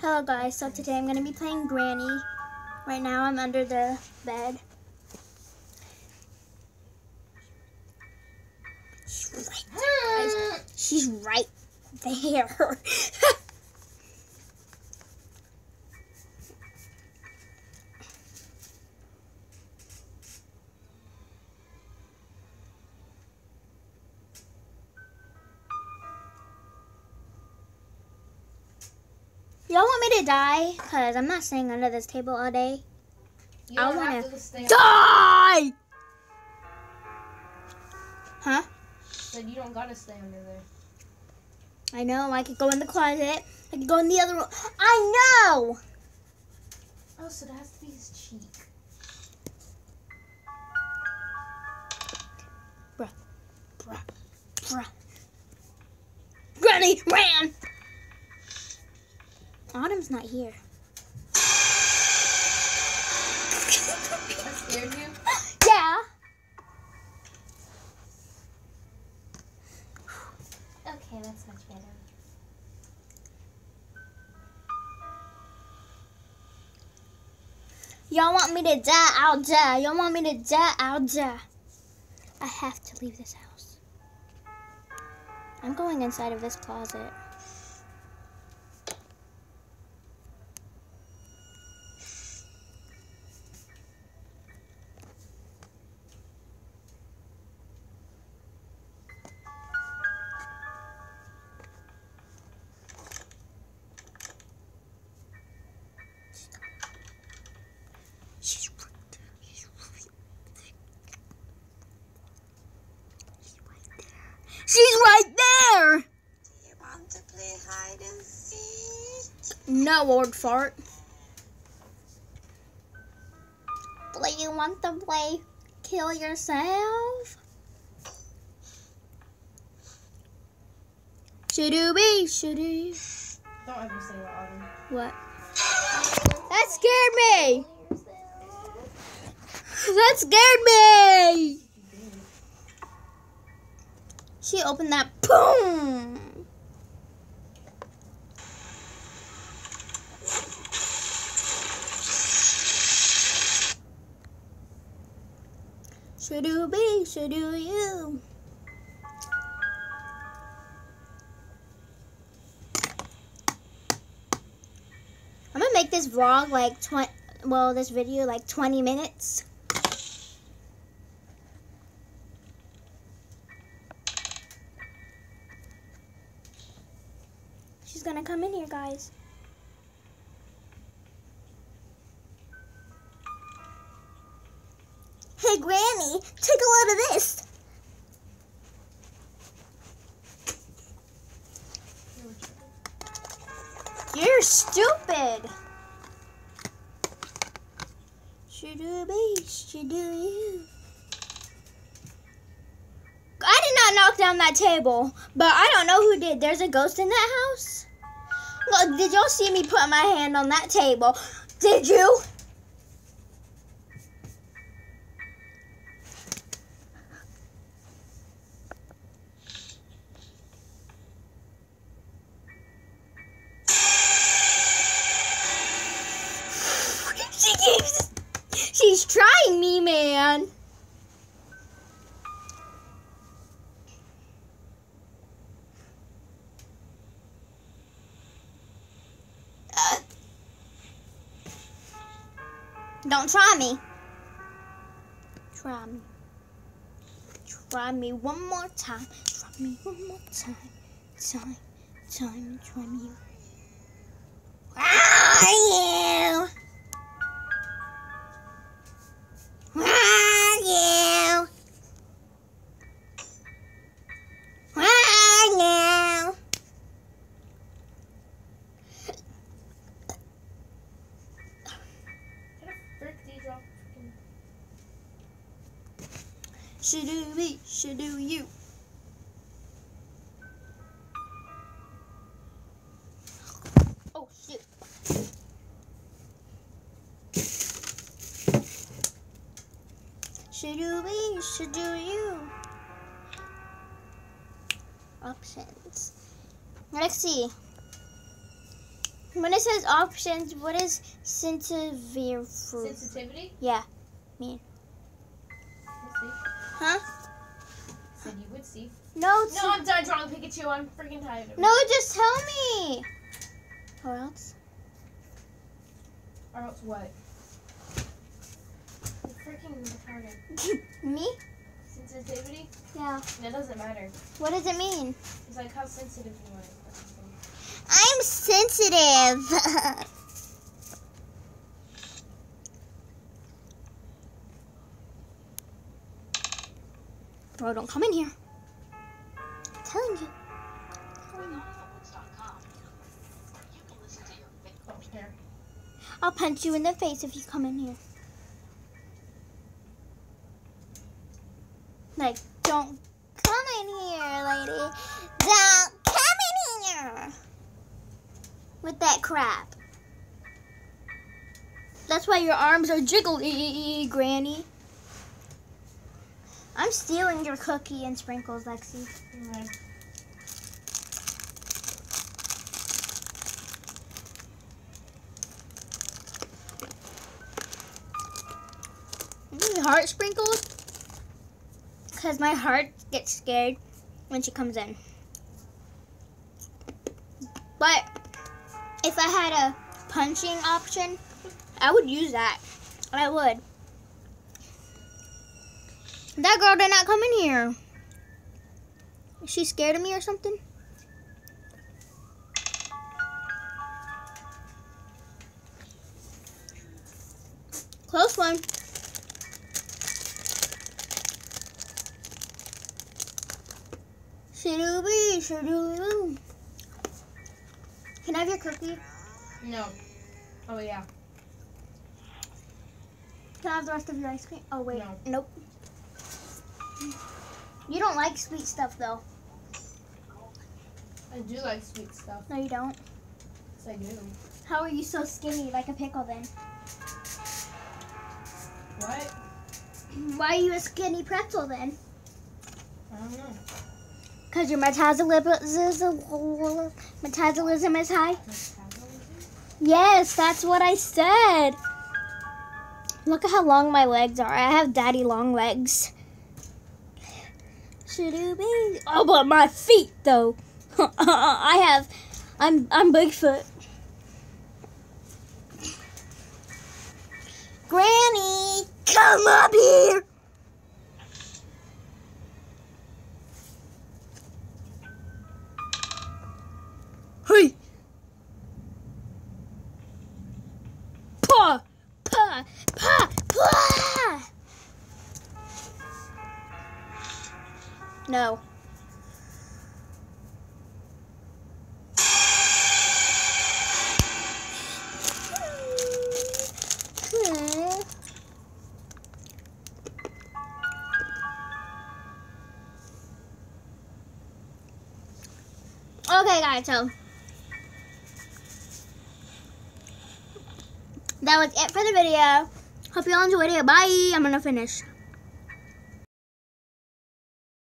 Hello guys, so today I'm going to be playing Granny. Right now I'm under the bed. She's right there. Y'all want me to die? Because I'm not staying under this table all day. I want to die! Huh? Said you don't gotta stay under there. I know, I could go in the closet. I could go in the other room. I know! Oh, so that has to be his cheek. Bruh. Granny ran! Autumn's not here. That scared you? Yeah. Okay, that's much better. Y'all want me to die? I'll die. Y'all want me to die? I'll die. I have to leave this house. I'm going inside of this closet. She's right there! Do you want to play hide and seek? No, old fart. Do you want to play kill yourself? Should-oo-be, should-oo. Don't ever say that, Autumn. What? That scared me! That scared me! She opened that. Boom! Should-oo-be, should-oo-you. I'm gonna make this vlog like this video like 20 minutes. She's gonna come in here, guys. Hey, Granny, take a load of this. You're stupid. Should-oo-be, should-oo-you. I did not knock down that table, but I don't know who did. There's a ghost in that house? Look, did y'all see me put my hand on that table? Did you? She's trying me, man. Don't try me. Try me. Try me one more time. Try me one more time. Try me. Where are you? Where are you? Where are you? Should-oo-be, should-oo-you. Oh, shoot. Should-oo-be, should-oo-you. Options. Let's see. When it says options, what is sensitivity? Sensitivity? Yeah, mean. Let's see. Huh? Said you would see. No, it's No, I'm done drawing Pikachu. I'm freaking tired of it. no, just tell me. Or else? Or else what? You're freaking retarded. Me? Sensitivity? Yeah. That doesn't matter. What does it mean? It's like how sensitive you are. I'm sensitive. Bro, don't come in here. I'm telling you. Oh, here. I'll punch you in the face if you come in here. Like, don't come in here, lady. Don't come in here. With that crap. That's why your arms are jiggly, Granny. I'm stealing your cookie and sprinkles, Lexi. Okay. These heart sprinkles, because my heart gets scared when she comes in. But if I had a punching option, I would use that. I would. That girl did not come in here. Is she scared of me or something? Close one. Shadooby, shadooby. Can I have your cookie? No. Oh, yeah. Can I have the rest of your ice cream? Oh, wait. No. Nope. You don't like sweet stuff, though. I do like sweet stuff. No, you don't. Yes, I do. How are you so skinny like a pickle, then? What? Why are you a skinny pretzel, then? I don't know. Because your metabolism is high? Yes, that's what I said. Look at how long my legs are. I have daddy long legs. Oh, but my feet, though. I'm Bigfoot. Granny, come up here. Hey. Pa, pa, pa, pa. No. Okay, guys, so that was it for the video. Hope you all enjoyed it. Bye. I'm gonna finish.